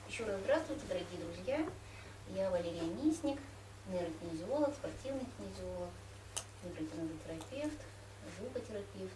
Еще раз здравствуйте, дорогие друзья. Я Валерия Мисник, нейрокинезиолог, спортивный кинезиолог, невротерапевт, звукотерапевт.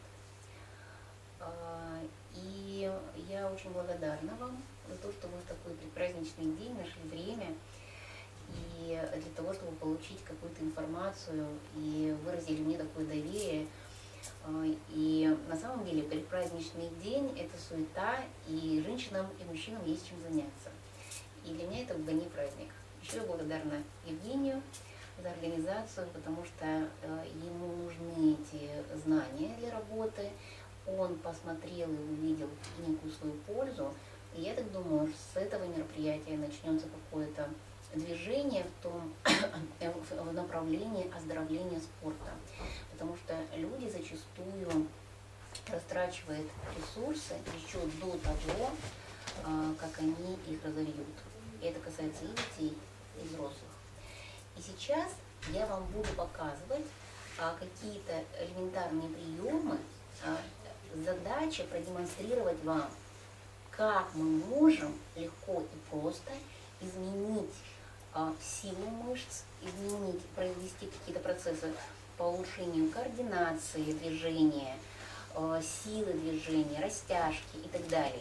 И я очень благодарна вам за то, что вы в такой предпраздничный день нашли время и для того, чтобы получить какую-то информацию и выразили мне такое доверие. И на самом деле предпраздничный день – это суета, и женщинам и мужчинам есть чем заняться. И для меня это вдвойне праздник. Еще я благодарна Евгению за организацию, потому что ему нужны эти знания для работы. Он посмотрел и увидел некую свою пользу. И я так думаю, с этого мероприятия начнется какое-то движение в направлении оздоровления спорта. Потому что люди зачастую растрачивают ресурсы еще до того, как они их разовьют. И это касается и детей, и взрослых. И сейчас я вам буду показывать какие-то элементарные приемы. Задача продемонстрировать вам, как мы можем легко и просто изменить силу мышц, произвести какие-то процессы по улучшению координации движения, силы движения, растяжки и так далее.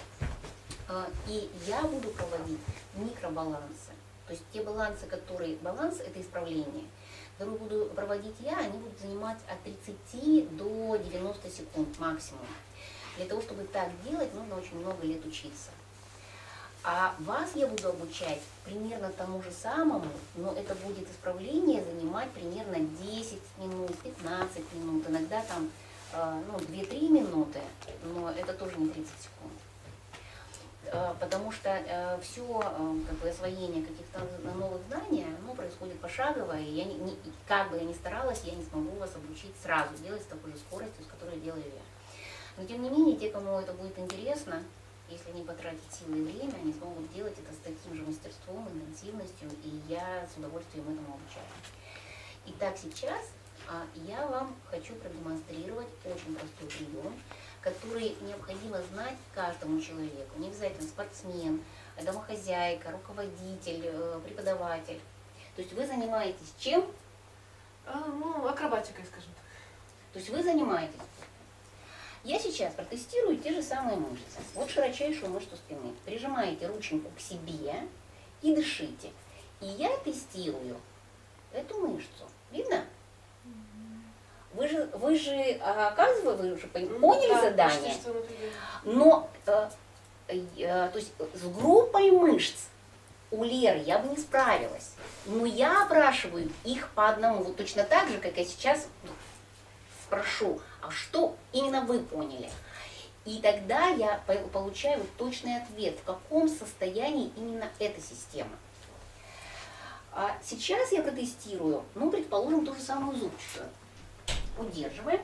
И я буду проводить микробалансы. То есть те балансы, которые... Баланс – это исправление. Которые буду проводить я, они будут занимать от 30 до 90 секунд максимум. Для того, чтобы так делать, нужно очень много лет учиться. А вас я буду обучать примерно тому же самому, но это будет исправление занимать примерно 10 минут, 15 минут, иногда там 2-3 минуты, но это тоже не 30 секунд. Потому что все освоение каких-то новых знаний, оно происходит пошагово, и как бы я ни старалась, я не смогу вас обучить сразу, делать с такой же скоростью, с которой делаю я. Но тем не менее, те, кому это будет интересно, если не потратить силы и время, они смогут делать это с таким же мастерством, интенсивностью, и я с удовольствием этому обучаю. Итак, сейчас я вам хочу продемонстрировать очень простой прием, который необходимо знать каждому человеку. Не обязательно спортсмен, домохозяйка, руководитель, преподаватель. То есть вы занимаетесь чем? Акробатикой, скажем так. То есть вы занимаетесь. Я сейчас протестирую те же самые мышцы. Вот широчайшую мышцу спины. Прижимаете рученьку к себе и дышите. И я тестирую эту мышцу. Видно? Вы же оказывается, вы уже поняли задание. Но то есть с группой мышц у Леры я бы не справилась. Но я опрашиваю их по одному. Вот точно так же, как я сейчас спрошу, а что именно вы поняли? И тогда я получаю вот точный ответ, в каком состоянии именно эта система. А сейчас я протестирую, предположим, ту же самую зубчатую. Удерживаем.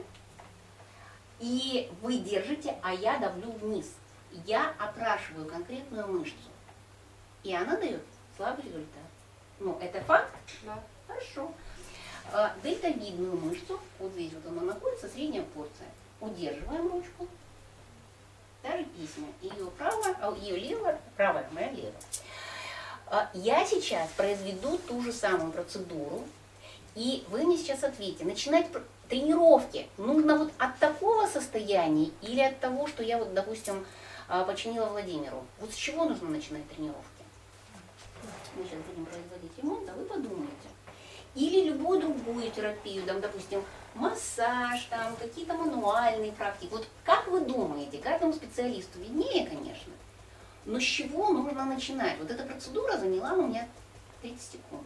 И вы держите, а я давлю вниз. Я опрашиваю конкретную мышцу. И она дает слабый результат. Это факт? Да. Хорошо. Дельтовидную мышцу, вот здесь вот она находится, средняя порция. Удерживаем ручку. Та же письма. Ее правая, ее левая, правая, моя левая. Я сейчас произведу ту же самую процедуру. И вы мне сейчас ответите, начинать тренировки нужно вот от такого состояния или от того, что я вот, допустим, починила Владимиру? Вот с чего нужно начинать тренировки? Мы сейчас будем производить ремонт, а вы подумайте. Или любую другую терапию, там, допустим, массаж, там, какие-то мануальные практики. Вот как вы думаете, каждому специалисту виднее, конечно, но с чего нужно начинать? Вот эта процедура заняла у меня 30 секунд.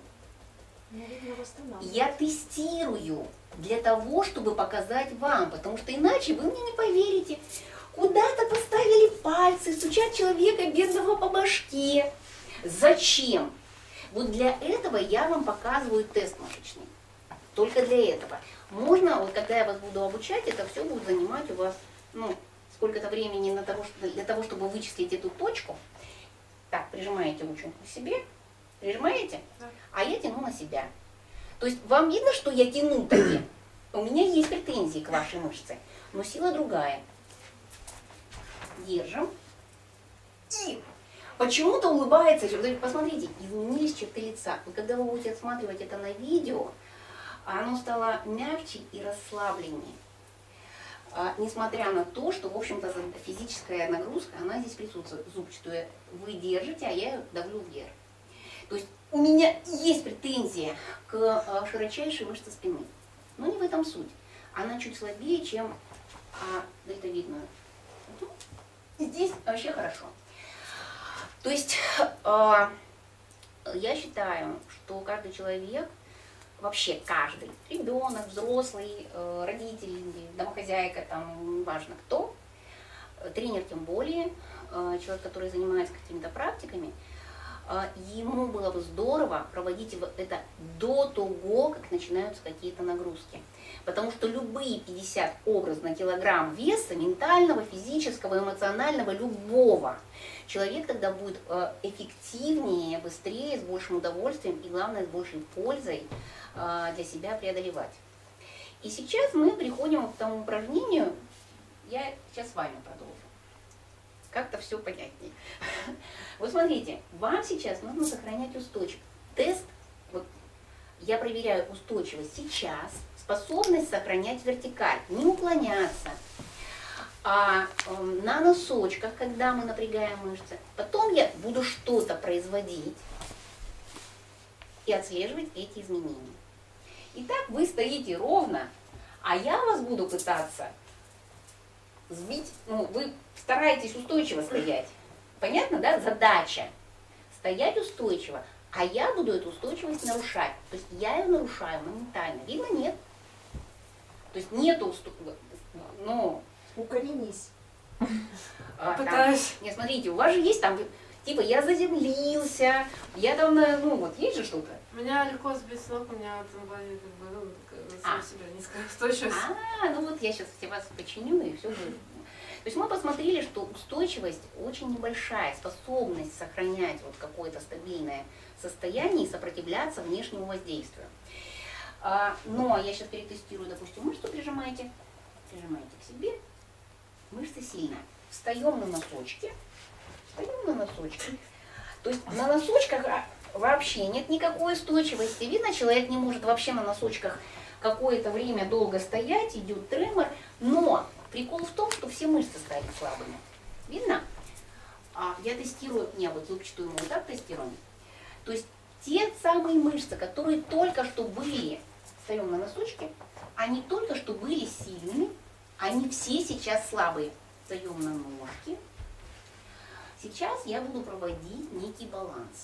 Я тестирую для того, чтобы показать вам, потому что иначе вы мне не поверите. Куда-то поставили пальцы, стучат человека бедного по башке. Зачем? Вот для этого я вам показываю тест мышечный. Только для этого. Можно, вот когда я вас буду обучать, это все будет занимать у вас, сколько-то времени для того, чтобы вычислить эту точку. Так, прижимаете ручку к себе. Прижимаете? Да. А я тяну на себя. То есть вам видно, что я тяну таки? У меня есть претензии к вашей мышце, но сила другая. Держим. И почему-то улыбается. Посмотрите, изменились черты лица. Вы когда вы будете отсматривать это на видео, оно стало мягче и расслабленнее. Несмотря на то, что, в общем-то, физическая нагрузка, она здесь присутствует, зубчатую. Вы держите, а я ее давлю вверх. То есть у меня есть претензия к широчайшей мышце спины. Но не в этом суть. Она чуть слабее, чем дельтовидную. Здесь вообще хорошо. То есть я считаю, что каждый человек, вообще каждый, ребенок, взрослый, родитель, домохозяйка, там, неважно кто, тренер тем более, человек, который занимается какими-то практиками, ему было бы здорово проводить это до того, как начинаются какие-то нагрузки. Потому что любые 50 образно килограмм веса, ментального, физического, эмоционального, любого, человек тогда будет эффективнее, быстрее, с большим удовольствием и, главное, с большей пользой для себя преодолевать. И сейчас мы приходим к тому упражнению, я сейчас с вами продолжу. Как-то все понятнее. Вот смотрите, вам сейчас нужно сохранять устойчивость. Тест, вот, я проверяю устойчивость сейчас, способность сохранять вертикаль, не уклоняться, на носочках, когда мы напрягаем мышцы. Потом я буду что-то производить и отслеживать эти изменения. Итак, вы стоите ровно, а я вас буду пытаться сбить, ну, вы стараетесь устойчиво стоять. Понятно, да? Задача стоять устойчиво, а я буду эту устойчивость нарушать. То есть я ее нарушаю моментально. Видно, нет? То есть нету устойчивости. Ну, укоренись. Пытаюсь. Нет, смотрите, у вас же есть там, типа, я заземлился, я там, ну вот, есть же что-то? Меня легко сбить с ног, у меня там бывает, как бы, ну, сам себя низкая устойчивость. Ну вот я сейчас вас починю, и все будет. То есть мы посмотрели, что устойчивость очень небольшая, способность сохранять вот какое-то стабильное состояние и сопротивляться внешнему воздействию. Но я сейчас перетестирую, допустим, мышцу прижимаете к себе, мышца сильная. Встаем на носочки, То есть на носочках вообще нет никакой устойчивости. Видно, человек не может вообще на носочках какое-то время долго стоять, идет тремор, но прикол в том, что все мышцы стали слабыми. Видно? Я тестирую, вот зубчатую мы вот так тестируем. То есть те самые мышцы, которые только что были, встаем на носочки, они только что были сильными, они все сейчас слабые. Встаем на ножки. Сейчас я буду проводить некий баланс.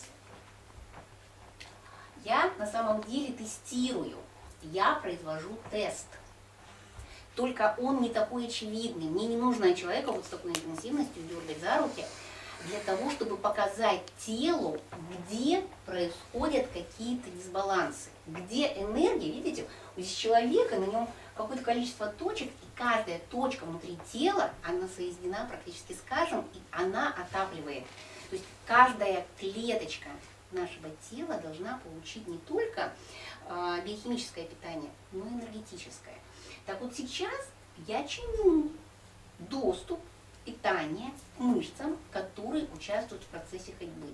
Я на самом деле тестирую, я произвожу тест. Только он не такой очевидный. Мне не нужно человека вот с такой интенсивностью дергать за руки для того, чтобы показать телу, где происходят какие-то дисбалансы. Где энергия, видите, у человека, на нем какое-то количество точек, и каждая точка внутри тела, она соединена практически с каждым, и она отапливает. То есть каждая клеточка нашего тела должна получить не только биохимическое питание, но и энергетическое. Так вот сейчас я чиню доступ питания к мышцам, которые участвуют в процессе ходьбы.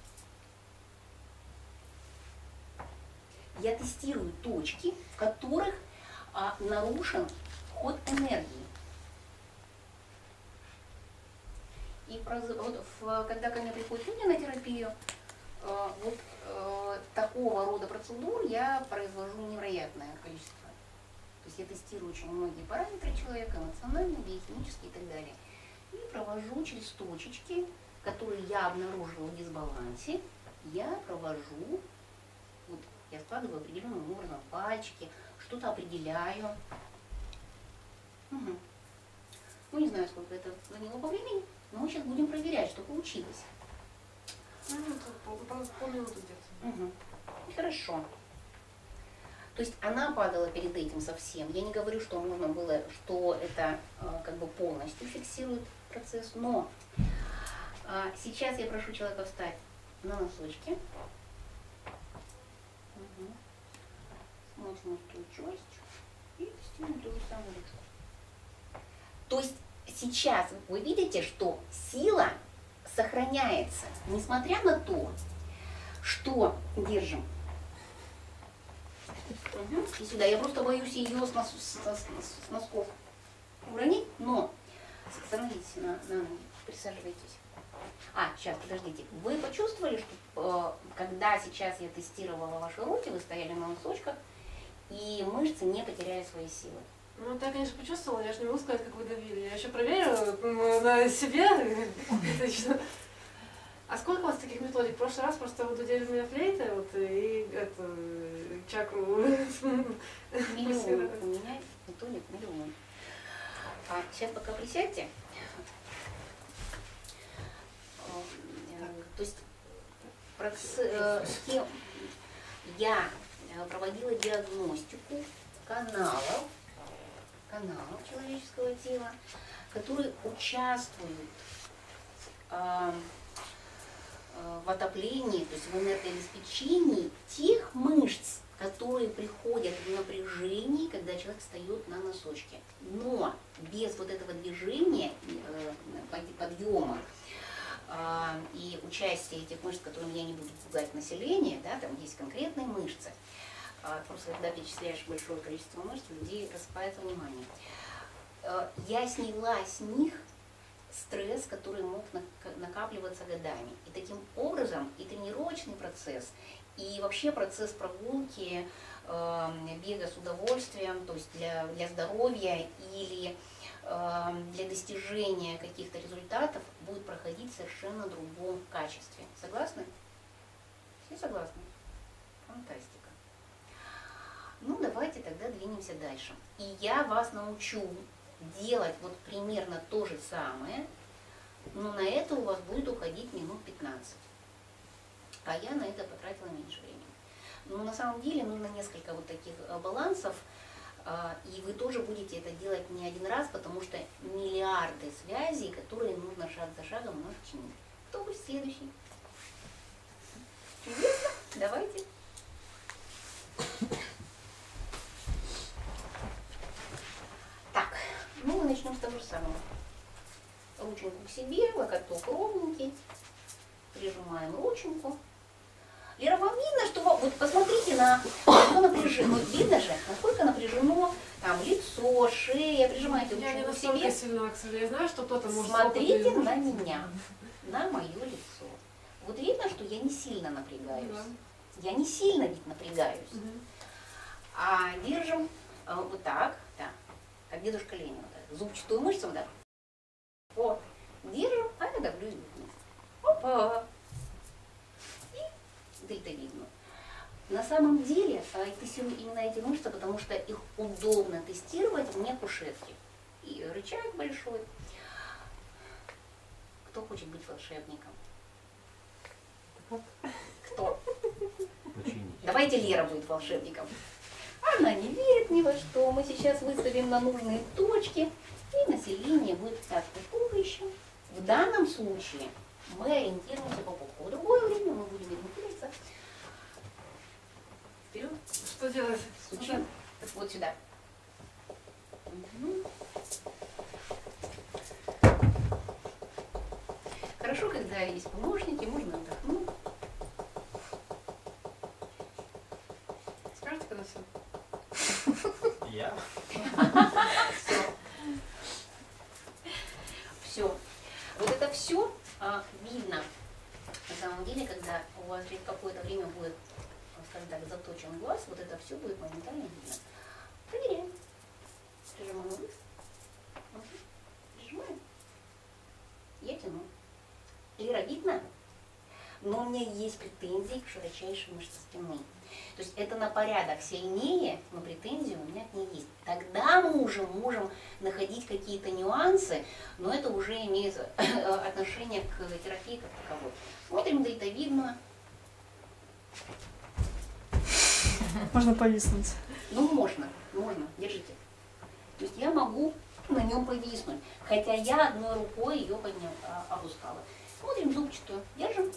Я тестирую точки, в которых нарушен ход энергии. И вот, когда ко мне приходят люди на терапию, вот такого рода процедур я произвожу невероятное количество. То есть я тестирую очень многие параметры человека, эмоциональные, биохимические и так далее. И провожу через точечки, которые я обнаружила в дисбалансе, я провожу, вот я складываю определенным образом пальчики, что-то определяю. Угу. Ну не знаю, сколько это заняло по времени, но мы сейчас будем проверять, что получилось. Полминуты где-то. Угу. Хорошо. То есть она падала перед этим совсем. Я не говорю, что нужно было, что это как бы полностью фиксирует процесс, но сейчас я прошу человека встать на носочки. Угу. Смотрим устойчивость и тестируем ту же самую ручку. То есть сейчас вы видите, что сила сохраняется, несмотря на то, что держим. Угу. И сюда. Я просто боюсь ее с носков уронить, но становитесь на ноги, присаживайтесь. Сейчас, подождите. Вы почувствовали, что когда сейчас я тестировала ваши руки, вы стояли на носочках, и мышцы не потеряли свои силы? Ну, так, конечно, почувствовала, я же не могу сказать, как вы давили. Я еще проверю на себе. А сколько у вас таких методик? В прошлый раз просто вы дудели у меня флейты, вот, и чакру. Миллион. У меня методик миллион. Сейчас пока присядьте. То есть я проводила диагностику каналов человеческого тела, которые участвуют в отоплении, то есть в энергообеспечении тех мышц, которые приходят в напряжение, когда человек встает на носочки. Но без вот этого движения, подъема и участия этих мышц, которыми я не буду пугать население, да, там есть конкретные мышцы. Просто когда перечисляешь большое количество мышц, у людей рассыпается внимание. Я сняла с них стресс, который мог накапливаться годами. И таким образом и тренировочный процесс, и вообще процесс прогулки, бега с удовольствием, то есть для здоровья или для достижения каких-то результатов будет проходить в совершенно другом качестве. Согласны? Все согласны? Фантастика. Ну, давайте тогда двинемся дальше. И я вас научу делать вот примерно то же самое, но на это у вас будет уходить минут 15. А я на это потратила меньше времени. Но на самом деле нужно несколько вот таких балансов, и вы тоже будете это делать не один раз, потому что миллиарды связей, которые нужно шаг за шагом у нас чинить. Кто будет следующий? Чудесно? Давайте. Так, ну мы начнем с того же самого. Рученьку к себе, локоток ровненький. Прижимаем рученьку. Лера, вам видно, что вот посмотрите на напряжение. Вот видно же, насколько напряжено там лицо, шея. Прижимайте рученьку к себе. Я не настолько сильна, к сожалению. Я знаю, что кто-то может... Смотрите на меня, на мое лицо. Вот видно, что я не сильно напрягаюсь. Да. Я не сильно ведь напрягаюсь. А держим вот так, да, как дедушка Ленин, вот так, зубчатую мышцу, вот так. Вот, держим, а я давлю вниз. Опа! И дельтовидно. На самом деле тестирую именно эти мышцы, потому что их удобно тестировать вне кушетки. И рычаг большой. Кто хочет быть волшебником? Кто? Давайте Лера будет волшебником. Она не верит ни во что. Мы сейчас выставим на нужные точки, и население будет так туго еще. В данном случае мы ориентируемся по пупку. В другое время мы будем ориентироваться вперед. Что делать? Стучим. Вот сюда. Угу. Хорошо, когда есть помощники, можно отдохнуть. Скажите, когда все? Я? Все. Вот это все видно, на самом деле, когда у вас через какое-то время будет, скажем так, заточен глаз, вот это все будет моментально видно. Проверяем. Прижимаем вниз. Прижимаем. Я тяну. Лера, видно? Но у меня есть претензии к широчайшей мышце спины. То есть это на порядок сильнее, но претензии у меня к ней есть. Тогда мы уже можем находить какие-то нюансы, но это уже имеет отношение к терапии как таковой. Смотрим дельтовидно. Можно повиснуть. Ну, можно, держите. То есть я могу на нем повиснуть, хотя я одной рукой ее опускала. Смотрим зубчатую, держим.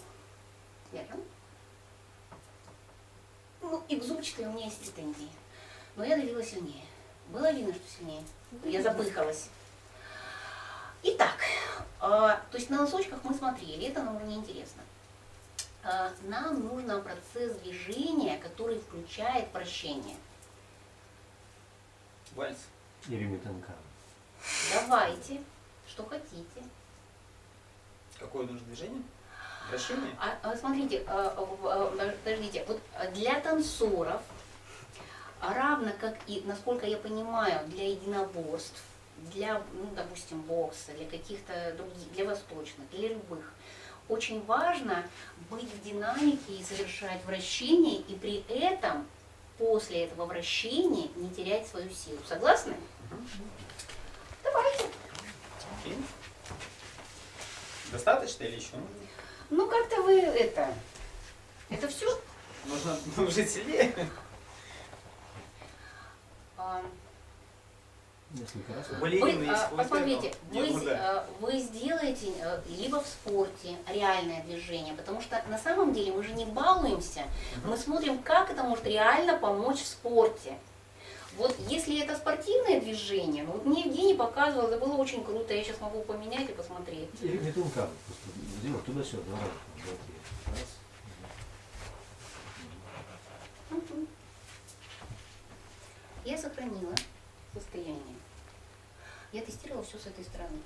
Ну, и к зубчатой у меня есть претензии. Но я давила сильнее. Было видно, что сильнее. Я запыхалась. Итак, То есть на носочках мы смотрели, это нам уже не интересно. Нам нужен процесс движения, который включает вращение. Вальс. Или метанка. Давайте, что хотите. Какое нужно движение? Вращение? Смотрите, подождите, вот для танцоров, равно как и, насколько я понимаю, для единоборств, для, ну, допустим, бокса, для каких-то других, для восточных, для любых, очень важно быть в динамике и совершать вращение, и при этом после этого вращения не терять свою силу. Согласны? Давайте. Окей. Достаточно или еще нужно? Ну как-то вы это все? Нужно жить сильнее. Несколько раз. У балерины Вы, есть свойство посмотрите, этого. Не блуждать. вы сделаете либо в спорте реальное движение, потому что на самом деле мы же не балуемся, мы смотрим, как это может реально помочь в спорте. Вот если это спортивное движение, ну вот мне Евгений показывал, это было очень круто, я сейчас могу поменять и посмотреть. Или метанка. Просто сделать туда-сюда, два раза. Два-три. Раз. Мгм. Я сохранила состояние. Я тестировала все с этой стороны.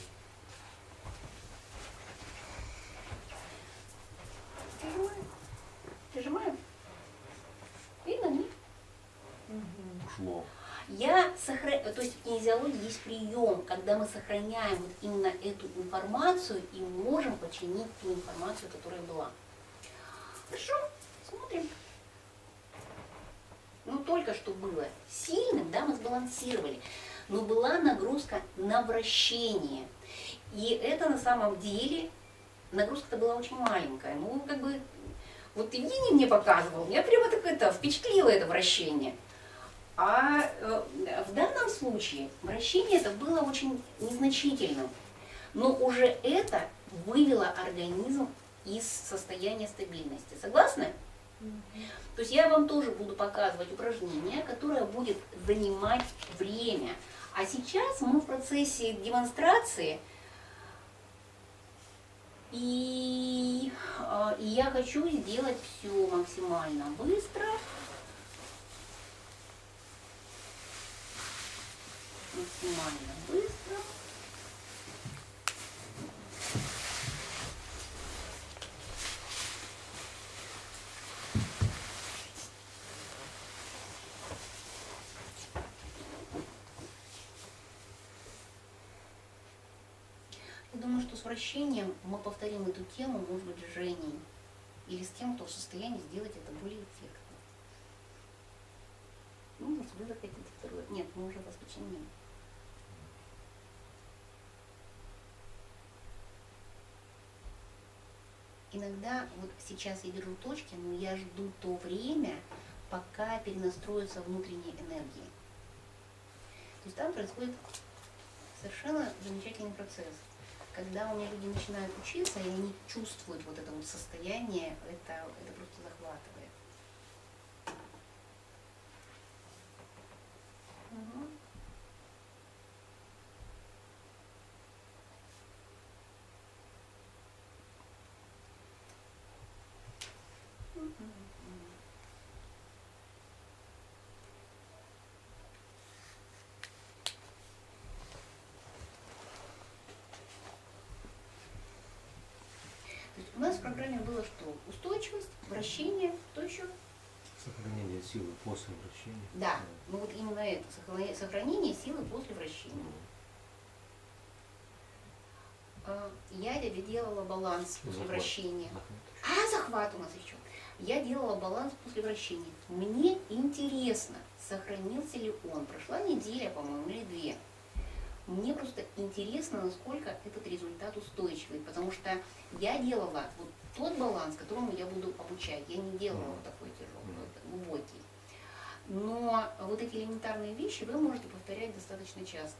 Прижимаю. Прижимаю. Видно, нет? Ушло. То есть в кинезиологии есть прием, когда мы сохраняем вот именно эту информацию и можем починить ту информацию, которая была. Хорошо, смотрим. Ну, только что было сильным, да, мы сбалансировали, но была нагрузка на вращение. И это на самом деле, нагрузка-то была очень маленькая. Ну, как бы, вот Евгений мне показывал, меня прямо так это впечатлило это вращение. А в данном случае вращение это было очень незначительным. Но уже это вывело организм из состояния стабильности. Согласны? То есть я вам тоже буду показывать упражнение, которое будет занимать время. А сейчас мы в процессе демонстрации, и я хочу сделать все максимально быстро. Максимально быстро. Я думаю, что с вращением мы повторим эту тему, может быть, с Женей. Или с тем, кто в состоянии сделать это более эффектно. Ну, может, вы захотите второе. Нет, мы уже вас починили. Иногда, вот сейчас я держу точки, но я жду то время, пока перенастроится внутренняя энергия. То есть там происходит совершенно замечательный процесс. Когда у меня люди начинают учиться, и они чувствуют вот это вот состояние, это просто захватывает. Угу. То есть у нас в программе было что? Устойчивость, вращение, что еще? Сохранение силы после вращения. Да, ну вот именно это, сохранение силы после вращения. Я делала баланс после Захват. вращения. Захват. Захват у нас еще. Я делала баланс после вращения. Мне интересно, сохранился ли он. Прошла неделя, по-моему, или 2. Мне просто интересно, насколько этот результат устойчивый, потому что я делала вот тот баланс, которому я буду обучать. Я не делала вот такой тяжелый, глубокий. Но вот эти элементарные вещи вы можете повторять достаточно часто.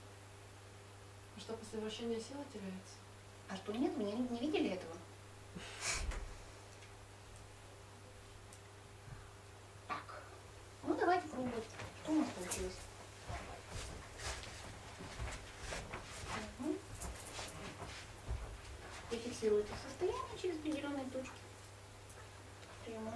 А что после вращения сила теряется? А что, нет, вы не видели этого? Так, ну давайте пробовать. Что у нас получилось? Мгм. балансирую это состояние через определенные точки. Прямо.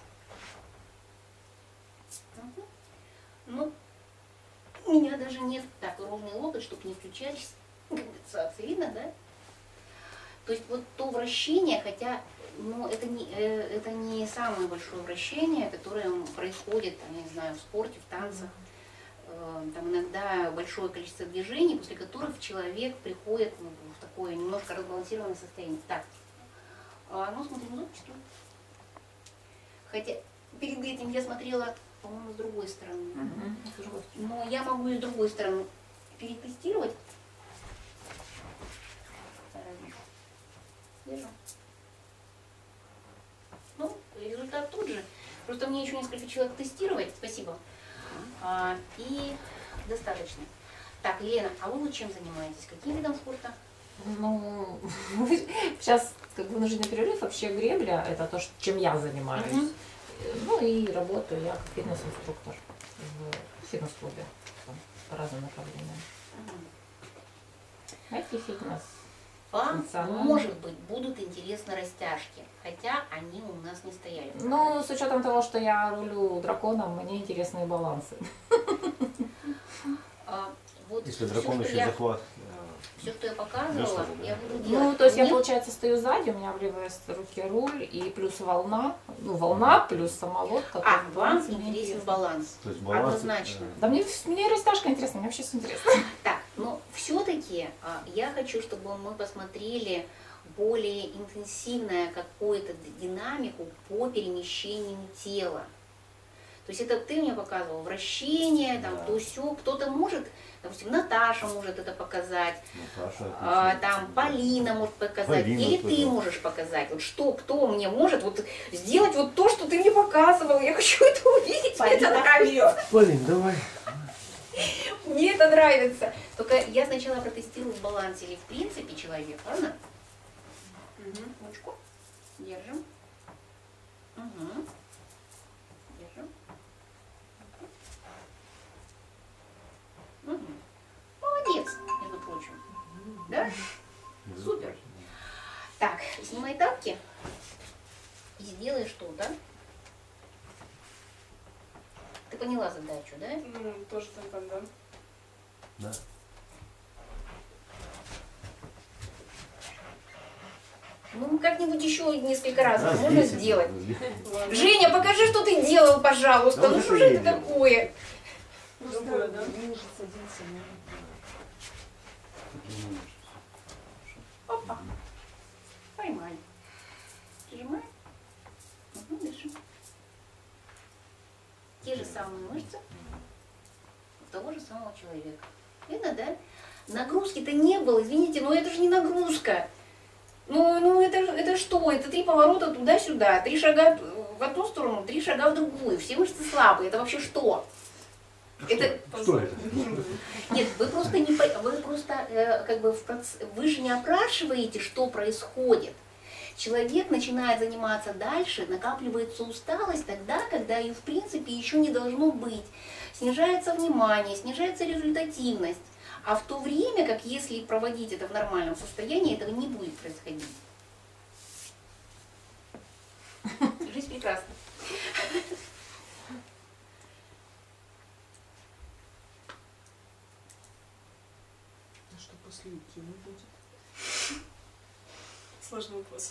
Угу. Ну, у меня даже нет так ровный локоть, чтобы не включались конденсации. Видно, да? То есть вот то вращение, хотя ну, это не самое большое вращение, которое происходит, там, я не знаю, в спорте, в танцах. Там иногда большое количество движений, после которых человек приходит ну, в такое немножко разбалансированное состояние. Так, ну смотрим зубчики. Хотя перед этим я смотрела, по-моему, с другой стороны. Но я могу и с другой стороны перетестировать. Вижу. Ну, результат тот же. Просто мне еще несколько человек тестировать. Спасибо. И достаточно. Так, Елена, а вы чем занимаетесь? Каким видом спорта? Ну, сейчас как бы нужен перерыв. Вообще гребля – это то, чем я занимаюсь. Ну и работаю я как фитнес-инструктор в фитнес-клубе по разным направлениям. IT-фитнес. Вам, может быть, будут интересны растяжки, хотя они у нас не стояли. Ну, с учетом того, что я рулю драконом, мне интересны и балансы. Вот если дракон еще захват. Все, что я показывала, я буду делать. Ну, то есть я, получается, стою сзади, у меня в левой руке руль и плюс волна. Ну, волна плюс сама лодка. Вам интересен баланс. То есть баланс. Однозначно. Да мне и растяжка интересна, мне вообще все интересно. Так, но все-таки я хочу, чтобы мы посмотрели более интенсивную какую-то динамику по перемещению тела. То есть это ты мне показывал вращение, там, то сё. Кто-то может, допустим, Наташа может это показать, там Полина может показать, или ты можешь показать. Вот что, кто мне может вот сделать вот то, что ты мне показывал. Я хочу это увидеть, мне это нравится. Полин, давай. Мне это нравится. Только я сначала протестирую в балансе или в принципе человек, ладно? Угу. Ручку. Держим. Угу. Держим. Угу. Молодец, между прочим. Да? Супер. Так, снимай тапки и сделай что-то. Ты поняла задачу, да? Ну, тоже там, да. Да. Ну, как-нибудь еще несколько раз можно сделать. Женя, покажи, что ты делал, пожалуйста. Да, ну что же это такое? Другое, да? Опа. Поймай. Прижимай. Угу, дыши. Те же самые мышцы у того же самого человека. Видно, да? Нагрузки-то не было, извините, но это же не нагрузка. Ну это что? Это 3 поворота туда-сюда, 3 шага в одну сторону, 3 шага в другую. Все мышцы слабые. Это вообще что? Что это? Нет, вы просто не как бы вы же не опрашиваете, что происходит. Человек начинает заниматься дальше, накапливается усталость тогда, когда ее в принципе еще не должно быть. Снижается внимание, снижается результативность. А в то время, как если проводить это в нормальном состоянии, этого не будет происходить. Жизнь прекрасна. А что после Икины будет? Сложный вопрос.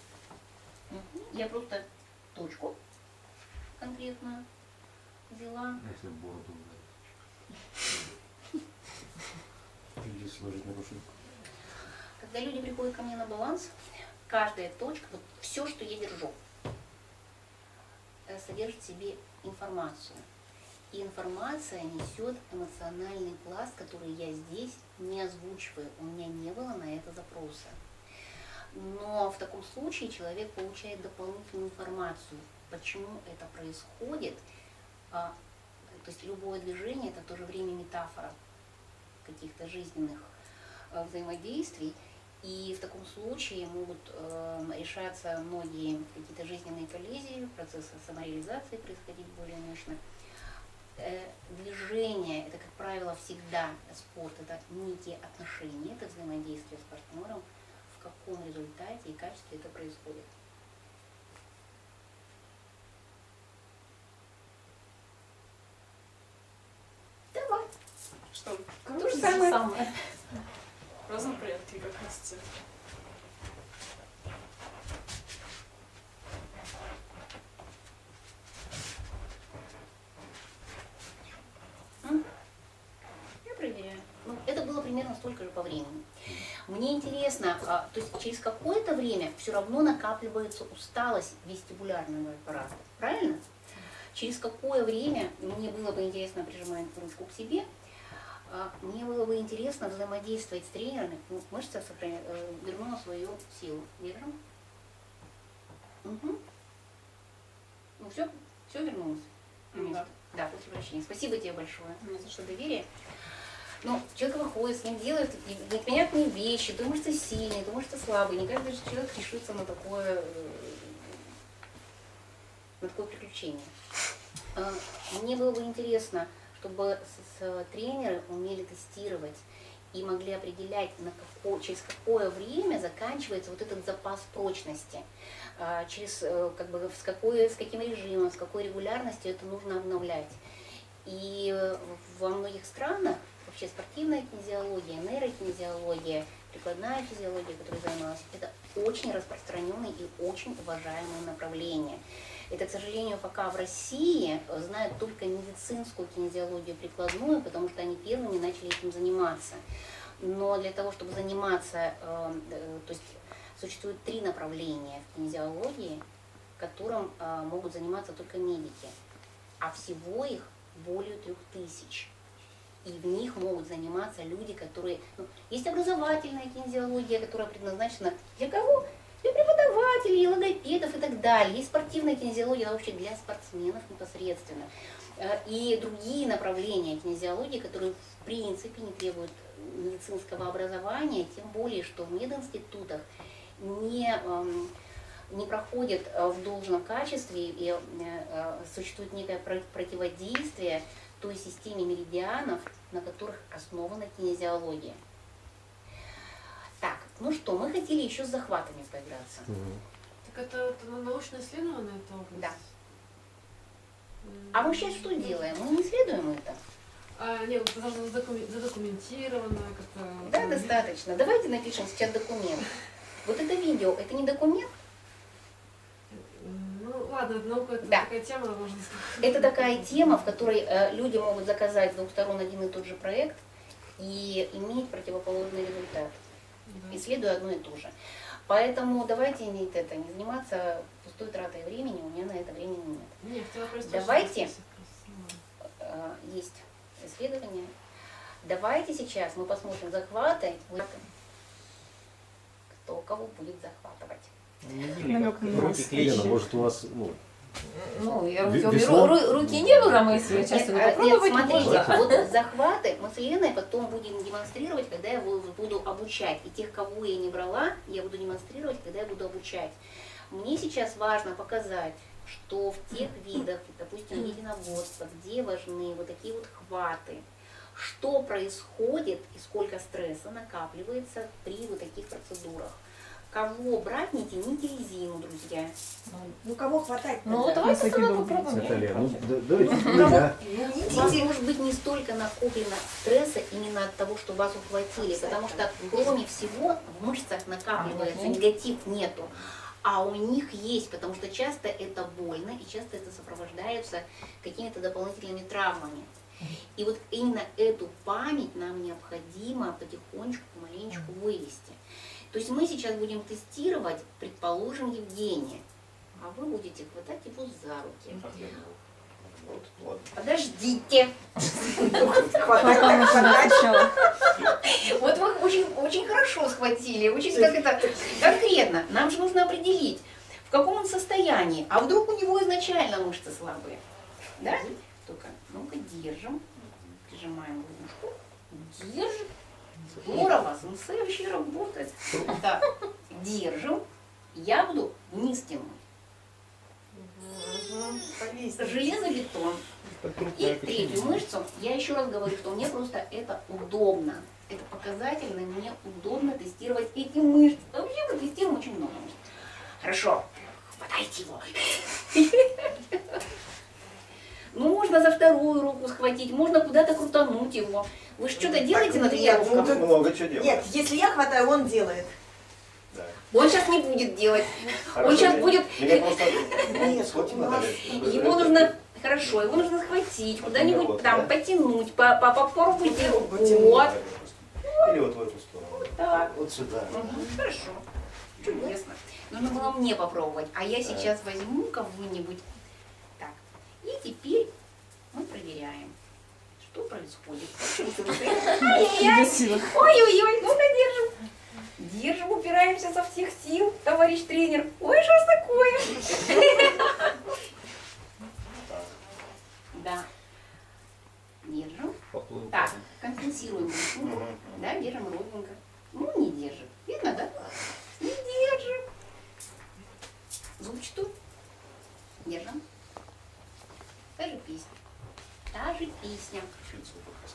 Я просто точку конкретно взяла. Если в бороду ударить. Или сложить нарушение. Когда люди приходят ко мне на баланс, каждая точка, вот все, что я держу, содержит в себе информацию. И информация несет эмоциональный пласт, который я здесь не озвучиваю. У меня не было на это запроса. Но в таком случае человек получает дополнительную информацию, почему это происходит. То есть любое движение – это в то же время метафора каких-то жизненных взаимодействий. И в таком случае могут решаться многие какие-то жизненные коллизии, процессы самореализации происходить более мощно. Движение – это, как правило, всегда спорт, это некие отношения, это взаимодействие с партнером, в каком результате и качестве это происходит. Давай. Что? То же самое. Разом порядке, как хотите. Я проверяю. Ну, это было примерно столько же по времени. Мне интересно, то есть через какое-то время все равно накапливается усталость вестибулярного аппарата, правильно? Через какое время, мне было бы интересно, прижимая ручку к себе, мне было бы интересно взаимодействовать с тренерами. Ну, мышца вернула свою силу. Держим. Угу. Ну все вернулось. Да. Да, после вращения. Спасибо тебе большое за что доверие. Ну, человек выходит, с ним делают непонятные вещи, то мышцы сильные, то мышцы слабые. Не каждый же человек решится на такое приключение. Мне было бы интересно, чтобы тренеры умели тестировать и могли определять, через какое время заканчивается вот этот запас прочности, с каким режимом, с какой регулярностью это нужно обновлять. И во многих странах вообще спортивная кинезиология, нейрокинезиология, прикладная физиология, которой занималась, это очень распространенное и очень уважаемое направление. Это, к сожалению, пока в России знают только медицинскую кинезиологию прикладную, потому что они первыми начали этим заниматься. Но для того, чтобы заниматься, то есть существует 3 направления в кинезиологии, которым могут заниматься только медики, а всего их более 3000. И в них могут заниматься люди, которые... есть образовательная кинезиология, которая предназначена для кого? Для преподавателей, логопедов и так далее. Есть спортивная кинезиология, она вообще для спортсменов непосредственно. И другие направления кинезиологии, которые в принципе не требуют медицинского образования, тем более, что в мединститутах не проходят в должном качестве и существует некое противодействие той системе меридианов, на которых основана кинезиология. Так, ну что, мы хотели еще с захватами поиграться. Так это научно исследованная эта область? Да. А мы сейчас что делаем? Мы не исследуем это? Нет, это должно задокументировано как-то. Да, достаточно. Давайте напишем сейчас документ. Вот это видео, это не документ? Ну ладно, это наука, это Да. такая тема, можно сказать. Это такая тема, в которой люди могут заказать с 2 сторон один и тот же проект и иметь противоположный результат, Да. исследуя одно и то же. Поэтому давайте не заниматься пустой тратой времени, у меня на это времени нет. Нет, хотела просто... Давайте. очень просто. Есть исследования. Давайте сейчас мы посмотрим захваты. Кто кого будет захватывать. Намек на Руки Лена, может у вас, Я руки Весна? уберу. Руки не было, мы если честно Нет, попробовать смотрите, можно. вот захваты мы с Леной потом будем демонстрировать, когда я буду обучать. И тех, кого я не брала, я буду демонстрировать, когда я буду обучать. Мне сейчас важно показать, что в тех видах, допустим, единоборства, где важны вот такие вот хваты, что происходит и сколько стресса накапливается при вот таких процедурах. Кого брать, не тяните резину, друзья. Ну кого хватать? Ну, давайте сама попробуем. это я не Лена, против. давайте Кого? да. У вас может быть не столько накоплено стресса именно от того, что вас ухватили, потому что кроме всего в мышцах накапливается, негатив нету. А у них есть, потому что часто это больно и часто это сопровождается какими-то дополнительными травмами. И вот именно эту память нам необходимо потихонечку, помаленечку вывести. То есть мы сейчас будем тестировать, предположим, Евгения, а вы будете хватать его за руки. Вот, ладно. Подождите. Вот вы очень хорошо схватили, очень как это конкретно. Нам же нужно определить, в каком он состоянии. А вдруг у него изначально мышцы слабые? Да? Только, ну-ка, держим. Прижимаем ручку. Держим. Здорово, сенсей вообще работает. Так, держим. Я буду вниз тянуть. Железобетон. И третью мышцу, я еще раз говорю, что мне просто это удобно. это показательно, мне удобно тестировать эти мышцы. Вообще мы тестируем очень много мышц. Хорошо, хватайте его. Ну, можно за вторую руку схватить, можно куда-то крутануть его. Вы же что-то делаете на тренировках? Тут много чего делать. Нет, если я хватаю, он делает. Да. Он сейчас не будет делать. Хорошо, Он сейчас меня- будет... Меня просто Нет, схвати у надо. нас- Его нужно... Хорошо, его нужно схватить, куда-нибудь Вот, там да? потянуть, попробовать. Потянуть. Вот. Или вот в эту сторону. Так. Вот сюда. Мгм, хорошо. Чудесно. Нужно было мне попробовать. А я сейчас возьму кого-нибудь. Так. И теперь мы проверяем, что происходит. Ай-яй-яй. Ой-ой-ой, ну-ка держим. Держим, упираемся со всех сил, товарищ тренер. Ой, что ж такое? Да. Держим. Поплыл. Так, компенсируем руку. Мгм. Да, держим ровненько. Ну, не держим. Видно, да? Не держим. Зубчатую. Держим. Та же песня. Та же песня. Лицо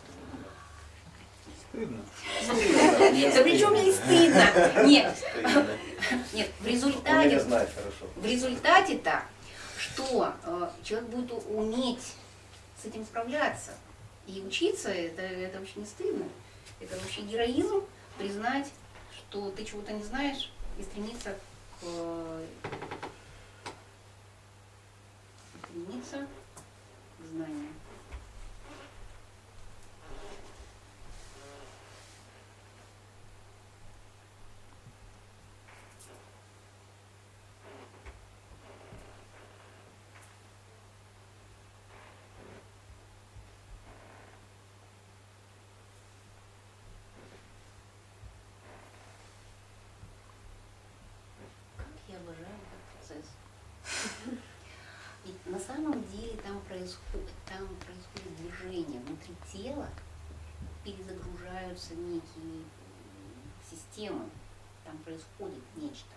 Стыдно. Да при чем мне стыдно? Нет, показано. нет, в Он меня результате, знает хорошо. в результате-то, что человек будет уметь с этим справляться. И учиться, это вообще не стыдно. Это вообще героизм признать, что ты чего-то не знаешь и стремиться к знанию. Как я обожаю этот процесс. Ведь на самом деле там происходит движение внутри тела, перезагружаются некие системы, там происходит нечто.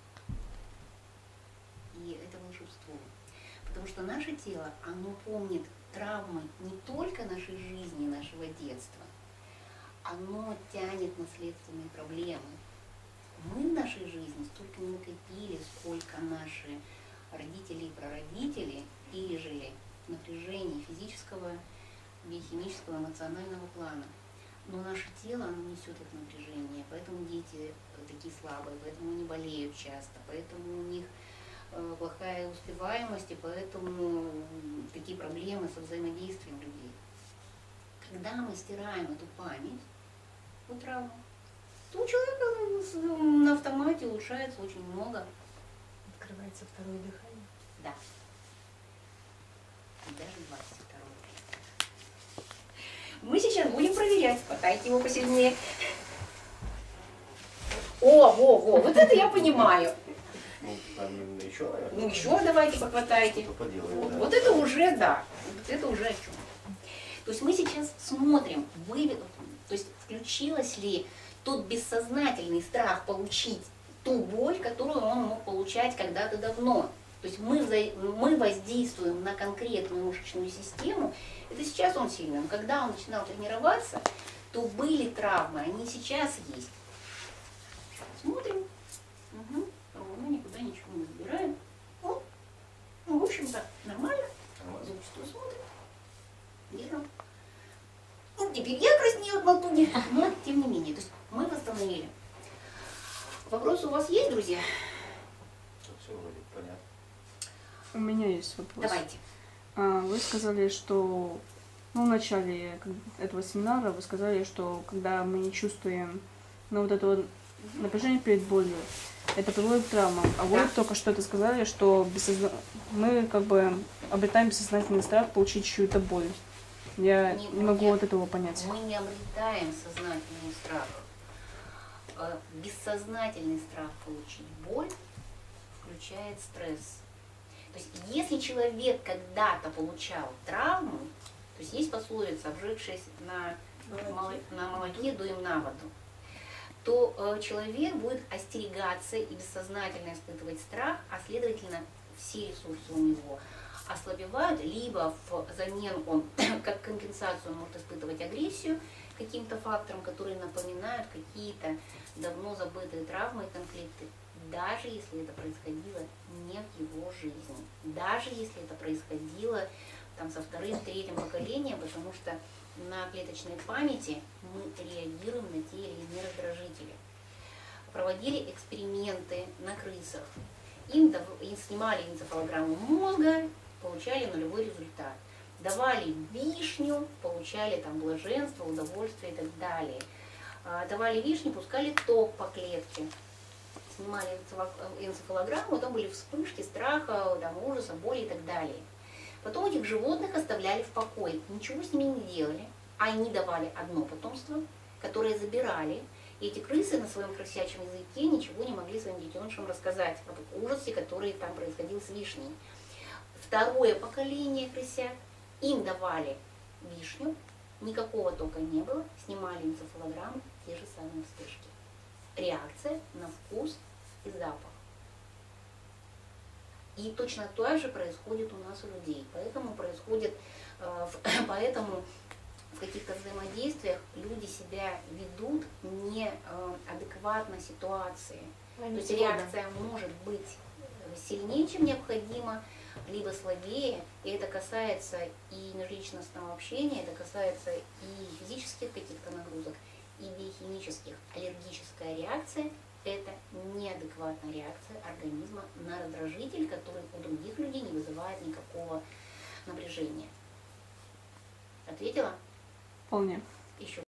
И это волшебство. Потому что наше тело, оно помнит травмы не только нашей жизни, нашего детства, оно тянет наследственные проблемы. Мы в нашей жизни столько не накопили, сколько наши родители и прародители пережили напряжение физического, биохимического, эмоционального плана. Но наше тело, оно несет это напряжение, поэтому дети такие слабые, поэтому они болеют часто, поэтому у них плохая успеваемость, и поэтому такие проблемы со взаимодействием людей. Когда мы стираем эту память, вот травму, то у человека на автомате улучшается очень много. Открывается второе дыхание. Да. И даже 22. Мы сейчас будем проверять. Хватайте его посильнее. О, вот это я понимаю. Ну, там еще, наверное. Ну еще давайте похватайте. Что поделать, Вот, да. вот это уже да. Вот это уже о чем. То есть мы сейчас смотрим, то есть включилось ли тот бессознательный страх получить ту боль, которую он мог получать когда-то давно. То есть мы воздействуем на конкретную мышечную систему. Это сейчас он сильный. Но когда он начинал тренироваться, то были травмы, они сейчас есть. Смотрим. Угу. Ровно, никуда ничего не забираем. Ну, в общем-то, нормально. Зубчатую смотрим. Держим. Ну, теперь я краснею от натуги, но тем не менее. То есть мы восстановили. Вопросы у вас есть, друзья? Все вроде понятно. У меня есть вопрос. Давайте. Вы сказали, что в начале этого семинара вы сказали, что когда мы не чувствуем вот это вот напряжение перед болью, это приводит к травмам. А вы только что это сказали, что мы как бы обретаем бессознательный страх получить чью-то боль. Я не могу вот этого понять. Мы не обретаем сознательный страх. Бессознательный страх получить боль включает стресс. То есть если человек когда-то получал травму, то есть пословица, обжегшись на молоке, дуем на воду, то человек будет остерегаться и бессознательно испытывать страх, а следовательно все ресурсы у него ослабевают, либо взамен он как компенсацию может испытывать агрессию, каким-то факторам, которые напоминают какие-то давно забытые травмы и конфликты, даже если это происходило не в его жизни, даже если это происходило там со вторым, третьим поколением, потому что на клеточной памяти мы реагируем на те или иные раздражители. Проводили эксперименты на крысах. Им снимали энцефалограмму мозга, получали нулевой результат. Давали вишню, получали там блаженство, удовольствие и так далее. Давали вишню, пускали ток по клетке. Снимали энцефалограмму, там были вспышки страха, там, ужаса, боли и так далее. Потом этих животных оставляли в покое, ничего с ними не делали. Они давали одно потомство, которое забирали. И эти крысы на своем крысячем языке ничего не могли своим детенышам рассказать об ужасе, который там происходил с вишней. Второе поколение крысят, им давали вишню, никакого тока не было, снимали энцефалограмму, те же самые вспышки. Реакция на вкус и запах. И точно то же происходит у нас у людей. Поэтому в каких-то взаимодействиях люди себя ведут неадекватно ситуации. То есть реакция может быть сильнее, чем необходимо, либо слабее. И это касается и межличностного общения, это касается и физических каких-то нагрузок, и биохимических. Аллергическая реакция – это неадекватная реакция организма на раздражитель, который у других людей не вызывает никакого напряжения. Ответила? Вполне. Еще